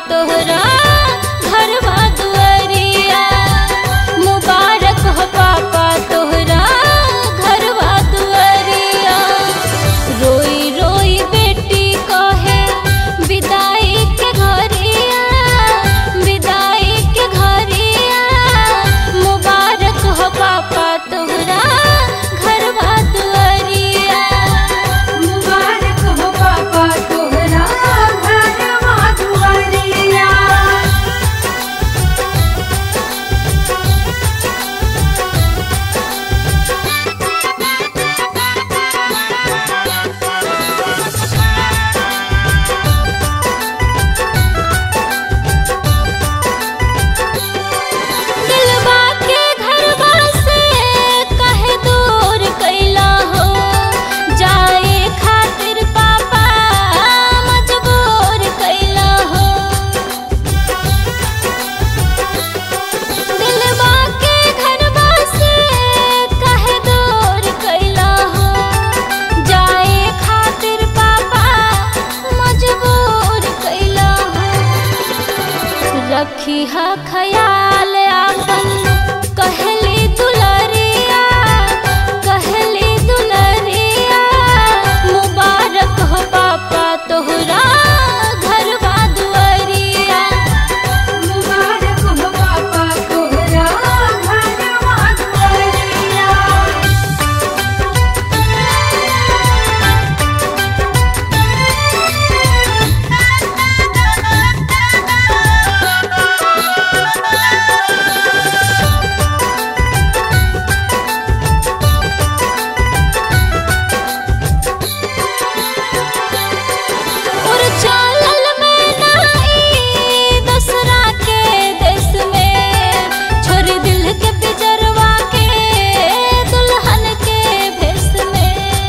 तोहरा घरवा दुआरिया। मुबारक हो पापा तोहरा घरवा दुआरिया। रोई रोई बेटी कहे विदाई के घरिया, विदाई के घरिया। मुबारक हो पापा तोहरा घरवा दुआरिया। मुबारक हो पापा तोहरा घरवा दुआरिया। दिलवा के घरवा से कहे दूर कैला हो, जाए खातिर पापा मजबूर कैला हो। दिलवा के घरवा से कहे दूर कैला हो, जाए खातिर पापा मजबूर कैला हो। रखी हा ख्याल आपन कहली दुलरिया, कहली दुलरिया। मुबारक हो पापा तोहरा घरवा दुआरिया। मुबारक हो पापा तोहरा घरवा दुआरिया। और चलल में नाई दूसरा के देश में, छोरी दिल के पिजरवा के दुल्हन के भेष में।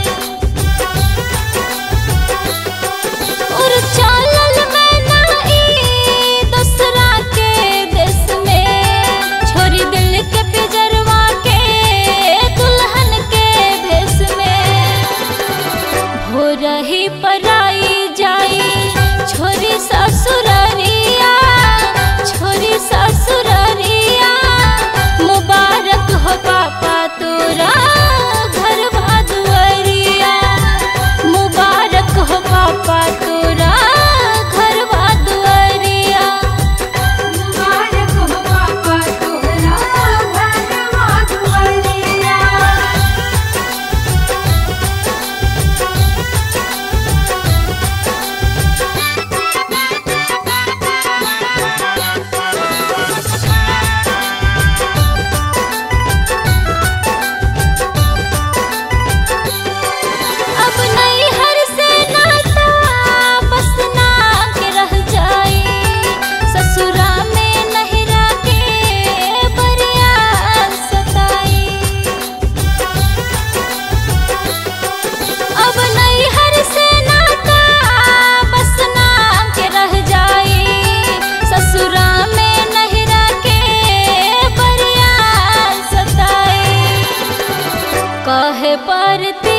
और चलल में नाई दूसरा के देश में, छोरी दिल के पिजरवा के दुल्हन के भेष में। हो रही पराई जाई छोरी ससुररिया, छोरी ससुररिया। मुबारक हो पापा तोरा घरवा दुआरिया। मुबारक हो पापा तोरा घरवा दुआरिया। मुबारक हो पापा तोहरा घरवा दुआरिया। अब नैहर से नाता बस नाम के रह जाई, ससुरा में नहिरा के बरिया सताई। अब नैहर से नाता बस नाम के रह जाई, ससुरा में नहिरा के बरिया सताई। कहे परती